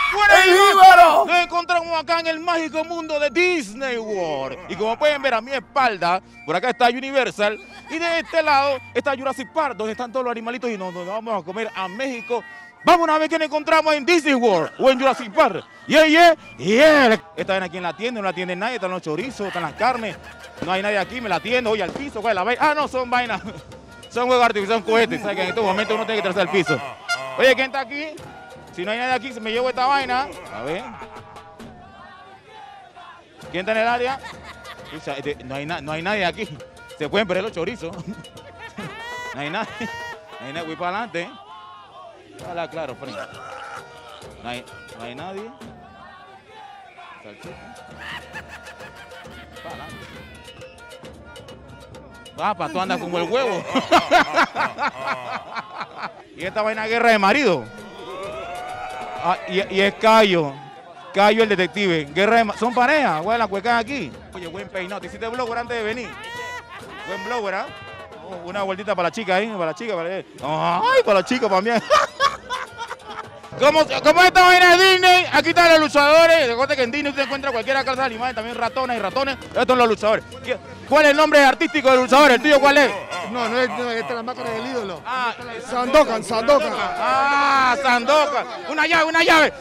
¡El jíbaro! Nos encontramos acá en el mágico mundo de Disney World. Y como pueden ver a mi espalda, por acá está Universal. Y de este lado está Jurassic Park, donde están todos los animalitos y nos vamos a comer a México. Vamos a ver qué nos encontramos en Disney World o en Jurassic Park. Yeah. Están aquí en la tienda, no la atiende nadie, están los chorizos, están las carnes. No hay nadie aquí, me la atiendo, oye, al piso, ¿cuál es la vaina? Ah, no, son vainas. Son juegos artificiales, son cohetes, ¿sabes? Que en estos momentos uno tiene que tirarse al piso. Oye, ¿quién está aquí? Si no hay nadie aquí, se me llevo esta vaina. A ver. ¿Quién está en el área? No hay nadie aquí. Se pueden perder los chorizos. No hay nadie. Voy para adelante. Hola, claro, frente. No hay nadie. Salchicha. Para adelante. Papá, tú andas como el huevo. Y esta vaina guerra de marido. Ah, y es Cayo. Cayo el detective. Guerra de son pareja. Güey, la cuecan aquí. Oye, buen peinado. ¿Te hiciste blower antes de venir? Buen blower, ¿ah? Oh, una vueltita para la chica ahí. Para la chica. Ay, para la chica también. Como esta vaina de Disney, aquí están los luchadores. Recuerda que en Disney usted encuentra cualquier clase de animales, también ratones y ratones. Estos son los luchadores. ¿Cuál es el nombre artístico del luchador? ¿El tuyo cuál es? No, esta es la máscara del ídolo. Ah, Sandokan. Ah, Sandokan. Una llave.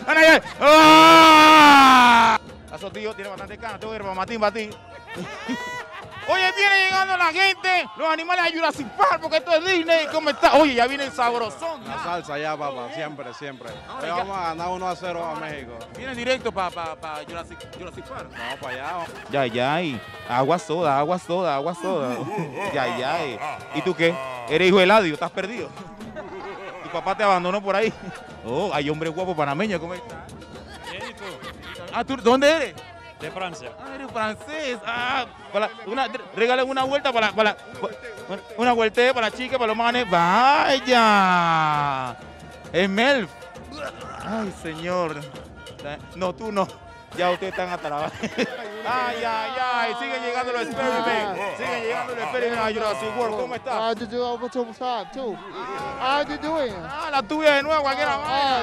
¡Ah! Eso tío tiene bastante ganas. Tengo que ir para Matín, para ti. Oye, viene llegando la gente, los animales a Jurassic Park, porque esto es Disney. ¿Cómo está? Oye, ya viene el sabrosón. La salsa ya, papá, siempre. Hoy vamos a ganar 1-0 a México. Viene directo para Jurassic Park. Vamos para allá. Ya. Agua soda. Ya. ¿Y tú qué? ¿Eres hijo de Eladio? ¿Estás perdido? Tu papá te abandonó por ahí. Oh, hay hombres guapos panameños, ¿cómo estás? Bien, ¿y tú? Ah, ¿tú dónde eres? De Francia. Ah, eres francés. Ah, regalen una vuelta una vuelta para la chica, para los manes. Vaya. Es Melf. Ay, señor. No, tú no. Ya ustedes están atrapados. Ay. Siguen llegando los experiments. A Jurassic World. ¿Cómo estás? La tuya de nuevo, cualquiera más.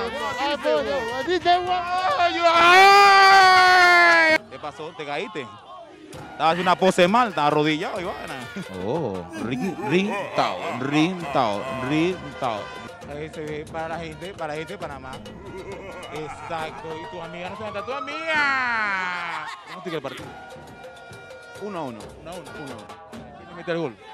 ¿Qué pasó? ¿Te caíste? Estabas haciendo una pose mal, estabas arrodillado y vaina. Oh, rintao. Para la gente de Panamá. Exacto. ¿Y tu amiga no se mata? ¡Tu amiga! ¿Cómo sigue el partido? 1-1. ¿Quién le mete el gol?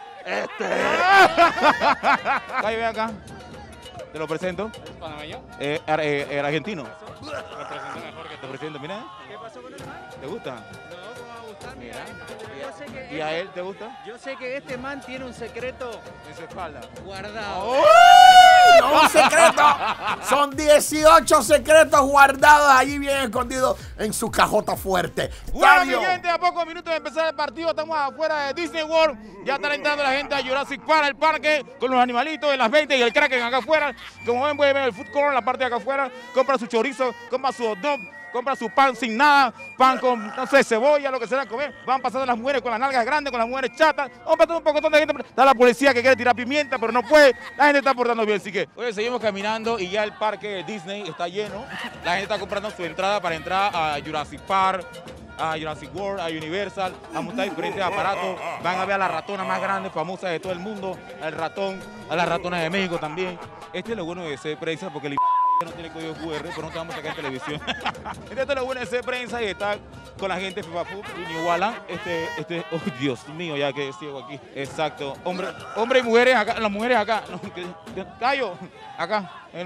Cayo, ven acá. Te lo presento. ¿Es panameño? El argentino. Me presento mejor que Te presento, mira. ¿Qué pasó con el man? ¿Te gusta? No, ¿cómo va a gustar? Mira. Yo sé que ¿Y a él te gusta? Yo sé que este man tiene un secreto En su espalda. guardado. No un secreto, son 18 secretos guardados allí bien escondidos en su cajota fuerte. Bueno, mi Fabio. gente, a pocos minutos de empezar el partido, estamos afuera de Disney World. Ya está entrando la gente a Jurassic Park, el parque, con los animalitos de las 20 y el Kraken acá afuera. Como ven, pueden ver el food court en la parte de acá afuera. Compra su chorizo, compra su hot dog, compra su pan sin nada, pan con, no sé, cebolla, lo que sea comer. Van pasando las mujeres con las nalgas grandes, con las mujeres chatas. Vamos pasando un poco de gente. Está la policía que quiere tirar pimienta, pero no puede. La gente está portando bien, así que... Oye, seguimos caminando y ya el parque de Disney está lleno. La gente está comprando su entrada para entrar a Jurassic Park, a Jurassic World, a Universal, a montar diferentes aparatos. Van a ver a la ratona más grande, famosa de todo el mundo, al ratón, a las ratonas de México también. Este es lo bueno de ser prensa, porque el no tiene código QR, pero no te vamos a sacar en televisión. Este es lo bueno de ser prensa y estar con la gente FIFA Food y ni igualan. Oh Dios mío, ya que ciego aquí. Exacto. Hombre y mujeres acá, las mujeres acá. Cayo, acá.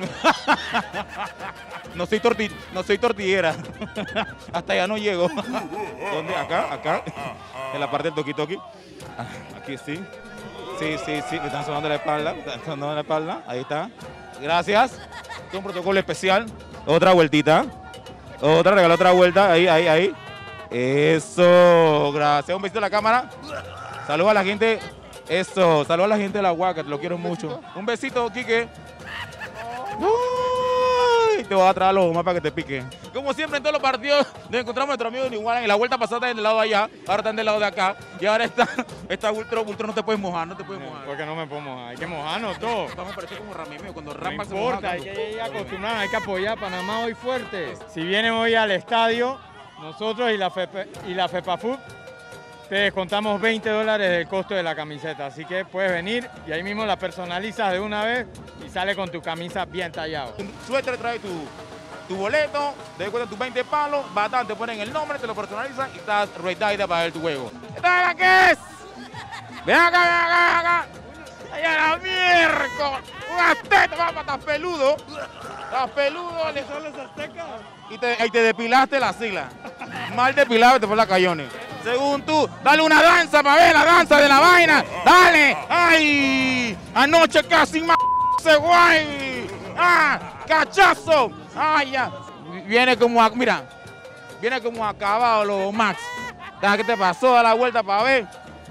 No soy tortillera. Hasta allá no llego. ¿Dónde? Acá. En la parte del toki-toki. Aquí sí. Sí. Me están sonando la espalda. Ahí está. Gracias. Este es un protocolo especial. Otra vueltita. Regala otra vuelta. Ahí. Eso. Gracias. Un besito a la cámara. Saludos a la gente. Eso. Saludos a la gente de la Huaca. Te lo quiero mucho. Un besito, Quique. te voy a traer los más para que te piquen. Como siempre en todos los partidos, nos encontramos a nuestro amigo Igual. En la vuelta pasada del lado de allá, ahora están del lado de acá. Y ahora está Ultra, no te puedes mojar, no te puedes mojar. Porque no me puedo mojar, hay que mojarnos todos. Vamos a parecer como Ramimeo, cuando No Rampa se moja. importa, hay que ir acostumbrado, hay que apoyar a Panamá hoy fuerte. Si vienen hoy al estadio, nosotros y la FEPAFUT, te descontamos $20 del costo de la camiseta. Así que puedes venir y ahí mismo la personalizas de una vez y sale con tu camisa bien tallado. Suéter trae tu boleto, te descuentan tus 20 palos, Batán te ponen el nombre, te lo personalizan y estás ready para ver tu juego. ¿Esta es qué es? Ven acá, ven acá, ven acá. ¡Allá la miércoles! ¡Un azteca, papá! ¡Estás peludo! ¡Estás peludo! ¿Son los aztecas? Y te depilaste la sila. Mal depilado y te fue la cayones. Según tú, dale una danza para ver la danza de la vaina. ¡Dale! ¡Ay! Anoche casi más ese guay. ¡Ah! ¡Cachazo! ¡Ay, ya! Viene como, mira, viene como acabado los Max. ¿Qué te pasó? Da la vuelta para ver.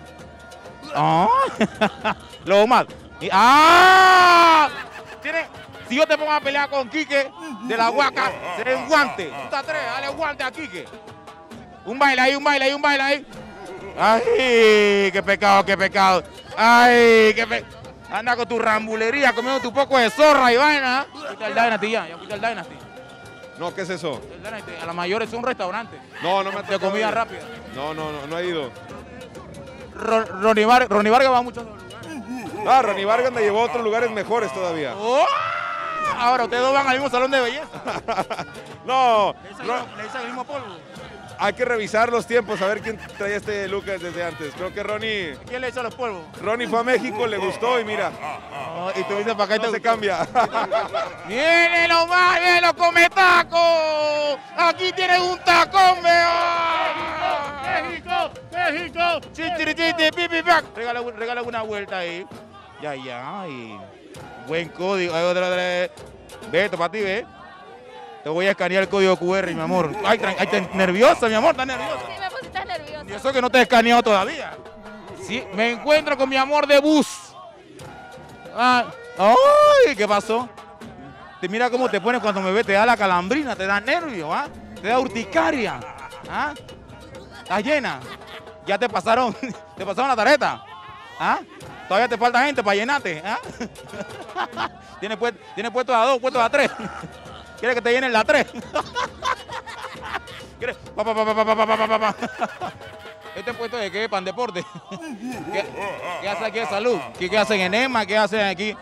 ¡Oh! Los Max. ¡Ah! Si yo te pongo a pelear con Quique de la Huaca, seré un guante. Tú te atreves, dale guante a Quique. Un baile ahí, un baile ahí, un baile ahí. ¡Ay! ¡Qué pecado, qué pecado! ¡Ay! ¡Qué pecado! Anda con tu rambulería, comiendo tu poco de zorra y vaina. Fuiste al Dynasty ya fuiste al Dynasty. No, ¿qué es eso? El Dynasty, a la mayor es un restaurante. No, no me ha de tocado comida ir. rápida. No he ido. Ronnie Vargas va a muchos lugares. Ah, Ronnie Vargas me llevó a otros lugares mejores todavía. ¡Oh! Ahora ustedes dos van al mismo salón de belleza. No, Le echan el mismo polvo. hay que revisar los tiempos, a ver quién traía este look desde antes. Creo que ¿Quién le echa los polvos? Ronnie fue a México, le gustó y mira, Oh, y tú dices para acá y no te se cambia. ¡Viene lo más, viene lo come taco! ¡Aquí tienes un tacón, veo! ¡México! ¡México! ¡Chichirichiti, pipi, pac! Regala una vuelta ahí. Ya. Y buen código. Beto, para ti, ve. Te voy a escanear el código QR, mi amor. Ay, estás nerviosa, mi amor, estás nerviosa. Sí, me pusiste nerviosa. Y eso que no te he escaneado todavía. Sí, me encuentro con mi amor de bus. ¡Ay! ¿Qué pasó? Te mira cómo te pones cuando me ves, te da la calambrina, te da nervio, ¿ah? Te da urticaria. ¿Ah? ¿Estás llena? Ya te pasaron la tarjeta. ¿Ah? Todavía te falta gente para llenarte. ¿Ah? Tienes puestos a 2, puestos a 3. ¿Quieres que te llenen la 3? ¿Quieres? ¿Este puesto de qué? ¿Pan deporte? ¿Qué hace aquí de salud? ¿Qué hacen en EMA? ¿Qué hacen aquí?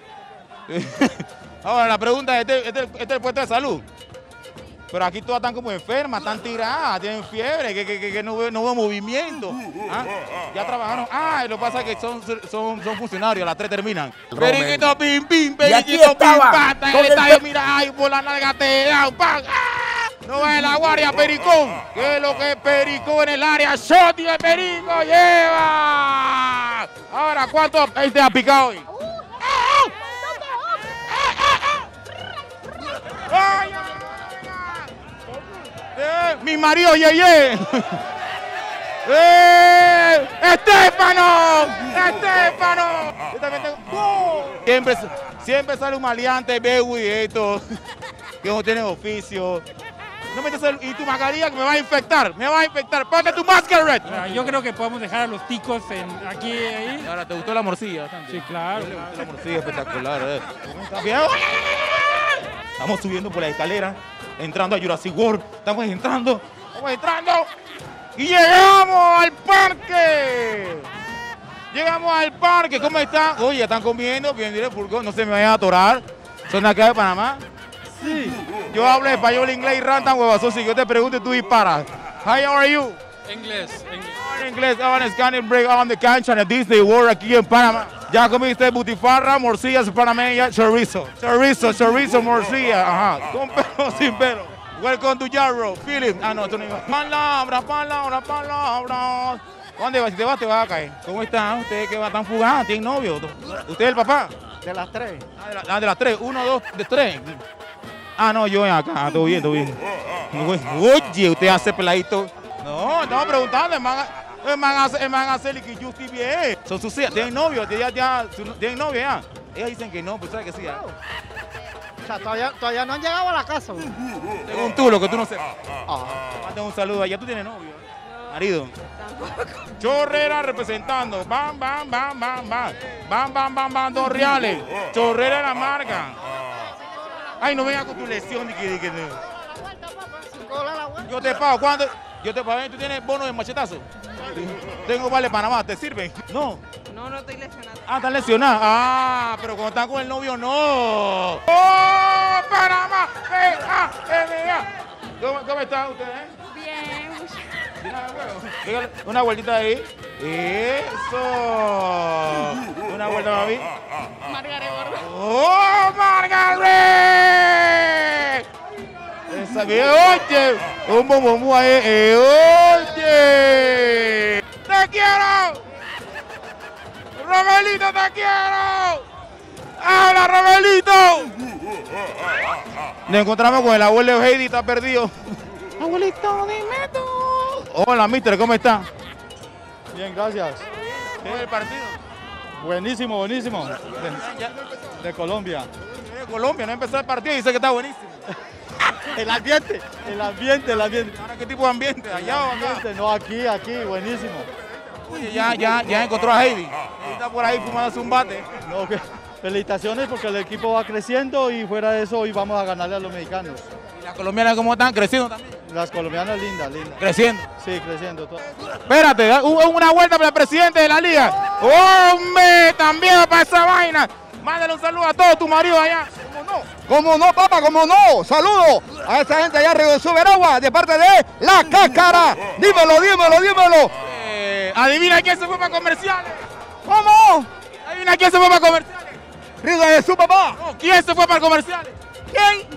Ahora, la pregunta es, ¿este es el puesto de salud? Pero aquí todas están como enfermas, están tiradas, tienen fiebre, que no hubo movimiento. ¿Ah? Ya trabajaron. Lo que pasa es que son funcionarios, a las 3 terminan. Periquito, pim, pim, periquito, pim, pata, en el estadio, mira, ay, por la nalga te da, ¡pam! ¡Ah! No va en la guardia, Pericón. ¿Qué es lo que es Pericón en el área? ¡Shot de Perico! ¡Lleva! Ahora, ¿cuánto te ha picado hoy? ¡Ay, mi marido Yeye. ¡Estéfano! Yo también tengo... Siempre sale un maleante, Bewi, esto, que no tiene oficio. No metes y tu mascarilla que me va a infectar, Ponte tu máscara, Red. Yo creo que podemos dejar a los ticos aquí ahí. Ahora, ¿te gustó la morcilla? Sí, claro. La morcilla espectacular. ¿Está bien? Estamos subiendo por la escalera, entrando a Jurassic World. Estamos entrando y llegamos al parque. ¿Cómo están? Oye, están comiendo, bien, el furgón, no se me vayan a atorar. ¿Son de acá de Panamá? Sí. Yo hablo español, inglés y rantan huevazos. Si yo te pregunto, tú disparas. How are you? Inglés. Inglés, ahora scanning break on the cancha en el Disney World aquí en Panamá. Ya comiste butifarra, morcillas panameñas, chorizo, morcilla, ajá, con pelo, sin pelo. Welcome to Jarro, Philip. No, esto no iba. Palabras. ¿Dónde vas? Si te vas a caer. ¿Cómo están? Ustedes que están fugados, ¿tienen novio? ¿Usted es el papá? De las 3. De las 3, 1, 2, 3. No, yo acá, todo bien. Oye, usted hace peladito. No, estamos preguntando, el man hace el que yo estoy bien. Son sus hijas, ¿tienen novio? ¿Tienen novio ya? Ellas dicen que no, pues sabes que sí. O sea, todavía no han llegado a la casa. Según tú, lo que tú no sepas. Ah. Manda un saludo allá. ¿Tú tienes novio? Marido. Chorrera representando. Bam, bam, bam, bam, bam. Bam, bam, bam, bam, 2 reales. Chorrera la marca. Ay, no vengas con tu lesión. Yo te pago. ¿Cuándo? Yo te pago. ¿Tú tienes bono de machetazo? Tengo vale Panamá. ¿Te sirven? No. No estoy lesionado. Ah, están lesionadas. Ah, pero cuando están con el novio, no. ¡Oh, Panamá! ¿Cómo están ustedes? Bien. Dígale, una vueltita ahí. Eso. Una vuelta, mami. Margaret Borda. ¡Oh, Margaret! Esa bien, oye. Un bombomú ahí. Oye. ¡Te quiero! ¡Romelito, te quiero! ¡Habla, Romelito! Nos encontramos con el abuelo Heidi, está perdido. Abuelito, dime tú. Hola, mister, ¿cómo está? Bien, gracias. ¿Cómo es el partido? Buenísimo, buenísimo. De Colombia. De Colombia, no empezó el partido y dice que está buenísimo. El ambiente. ¿Ahora qué tipo de ambiente? ¿Allá o acá? No, aquí, buenísimo. Oye, ya encontró a Heidi. Heidi está por ahí fumándose un bate. No, felicitaciones porque el equipo va creciendo y fuera de eso hoy vamos a ganarle a los mexicanos. ¿Y las colombianas cómo están? ¿Creciendo también? Las colombianas lindas. ¿Creciendo? Sí, creciendo. Espérate, una vuelta para el presidente de la liga. ¡Hombre! También para esa vaina. Mándale un saludo a todo tu marido allá. ¿Cómo no, papá? ¿Cómo no? Saludo a esa gente allá arriba de Suberagua, de parte de La Cáscara. Dímelo. Adivina quién se fue para comerciales. ¿Cómo? Adivina quién se fue para comerciales. Río de su papá. No, ¿quién se fue para comerciales? ¿Quién?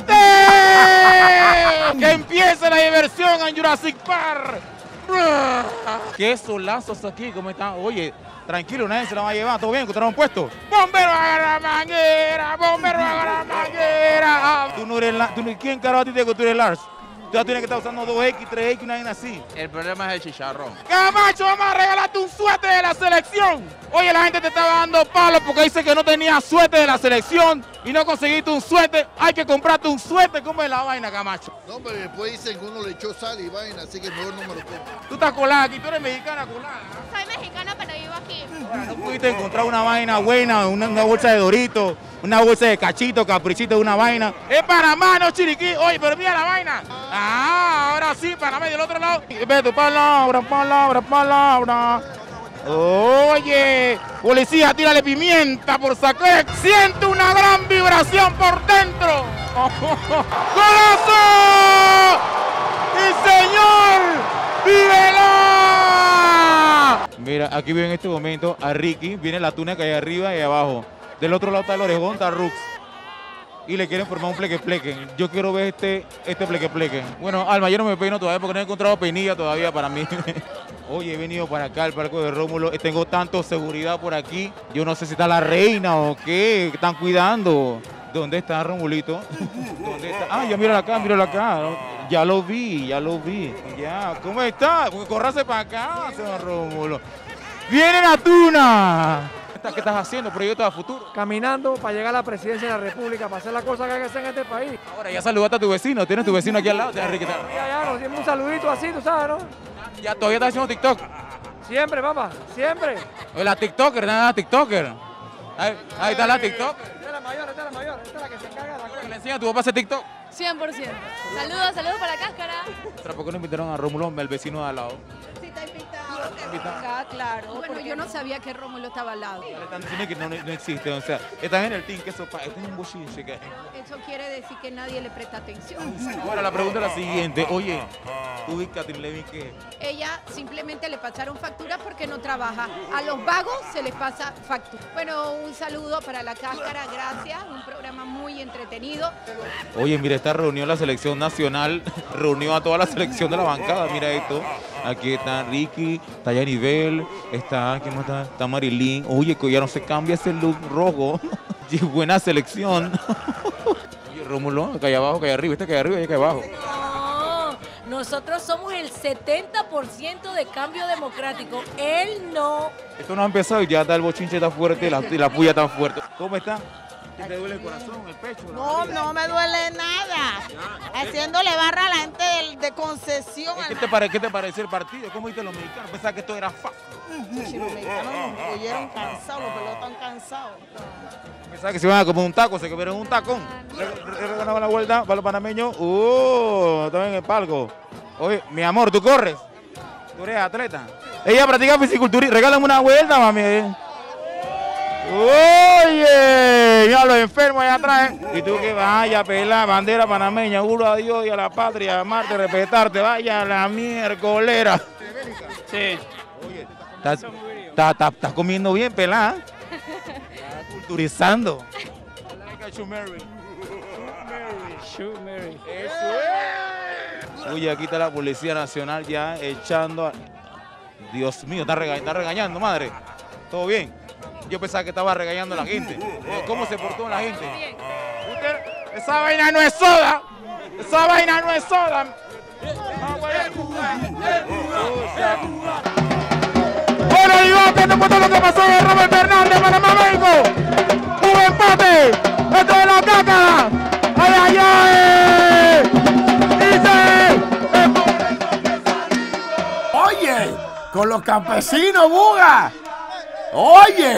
Que empiece la diversión en Jurassic Park. Qué solazos aquí, ¿cómo están? Oye, tranquilo, nadie se la va a llevar, todo bien, encontraron puesto. ¡Bombero agarra manguera! ¡Bombero agarra manguera! Ah, tú no eres ¿quién carajo a ti te dice que tú eres Lars? Tú ya tienes que estar usando 2X, 3X, una vaina así. El problema es el chicharrón. Camacho, vamos a regalarte un suéter de la selección. Oye, la gente te estaba dando palos porque dice que no tenía suéter de la selección y no conseguiste un suéter. Hay que comprarte un suéter. ¿Cómo es la vaina, Camacho? No, pero después dicen que uno le echó sal y vaina, así que mejor no me lo compro. Tú estás colada aquí, tú eres mexicana colada. Soy mexicana, pero vivo aquí. Ahora, no pudiste encontrar una vaina buena, una bolsa de Doritos, una bolsa de cachito, caprichito, una vaina. Es Panamá, no Chiriquí. Oye, pero mira la vaina. Ah, ahora sí, Panamá y del otro lado. Ve tu palabra. Oye, policía, tírale pimienta por sacar. Siento una gran vibración por dentro. ¡Golazo! ¡Sí, señor! ¡Vívela! Mira, aquí veo en este momento a Ricky. Viene la túnel que hay arriba y abajo. Del otro lado está el orejón, está Rux. Y le quieren formar un pleque-pleque. Yo quiero ver este pleque-pleque. Bueno, Alma, yo no me peino todavía porque no he encontrado peinilla todavía para mí. Oye, he venido para acá, al Parque de Rómulo. Tengo tanto seguridad por aquí. Yo no sé si está la reina o qué. Están cuidando. ¿Dónde está Romulito? ¿Dónde está? Ah, ya míralo acá. Ya lo vi. Ya, ¿cómo está? Córrase para acá, señor Rómulo. ¡Viene la tuna! ¿Qué estás haciendo? ¿Proyectos a futuro? Caminando para llegar a la presidencia de la República, para hacer las cosas que hay que hacer en este país. Ahora ya saludaste a tu vecino. ¿Tienes tu vecino aquí al lado? Ya, nos dimos un saludito así, tú sabes, ¿no? Ya todavía estás haciendo TikTok. Siempre, papá, siempre. La TikToker, nada, TikToker. Ahí está la TikToker. Esta es la mayor, esta es la que se encarga de la cosa. ¿Le enseña a tu papá a hacer TikTok? 100%. Saludos para la Cáscara. ¿Por qué no invitaron a Rómulo, el vecino de al lado? Sí, está invitado. Claro. Bueno, yo no sabía que Rómulo estaba al lado. Están diciendo que no existe, o sea, están en el team, que eso es un bochinche. Eso quiere decir que nadie le presta atención. Ahora la pregunta es la siguiente, oye, ¿tú y Catherine Levin qué? Ella simplemente le pasaron facturas porque no trabaja. A los vagos se les pasa factura. Bueno, un saludo para la Cáscara, gracias. Un programa muy entretenido. Oye, mira, esta reunión la selección nacional reunió a toda la selección de la bancada, mira esto. Aquí está Ricky, está Yanibel, está, ¿quién más está? Está Marilyn. Oye, que ya no se cambia ese look rojo. Buena selección. Oye, Rómulo, acá allá abajo, acá allá arriba, acá allá arriba y acá abajo. No, nosotros somos el 70% de cambio democrático. Él no. Esto no ha empezado y ya está el bochinche tan fuerte, la puya tan fuerte. ¿Cómo está? ¿Te duele el corazón, el pecho? No, no me duele nada. Haciéndole barra a la gente de Concesión. ¿Qué te pareció el partido? ¿Cómo viste los mexicanos? Pensaba que esto era fácil. Si los mexicanos nos oyeron cansados, los pelotas están cansados. Pensaba que se iban a comer un taco, se comieron un tacón. Ganaban la vuelta para los panameños. También en el palco. Oye, mi amor, ¿tú corres? ¿Tú eres atleta? Ella practica fisiculturismo. Regálame una vuelta, mami. Oye, mira los enfermos allá atrás. Y tú que vaya, pela, bandera panameña, juro a Dios y a la patria, amarte, respetarte, vaya a la miércolera. Sí. Oye, estás comiendo bien, pelá. Estás culturizando. Oye, aquí está la Policía Nacional ya echando a... Dios mío, está regañando, madre. ¿Todo bien? Yo pensaba que estaba regañando a la gente. ¿Cómo se portó la gente? Esa vaina no es soda. Esa vaina no es soda. Bueno, digo, atento por todo lo que pasó de Robert Fernández, Panamá, México. Un empate. Esto es la Cácara. ¡Ay, ay, ay! Dice... Oye, con los campesinos, Buga. Oye.